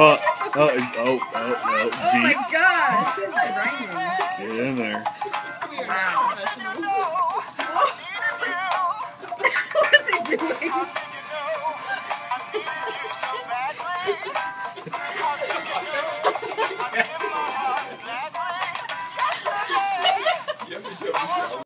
Oh my gosh, she's grinding. Get in there. Wow.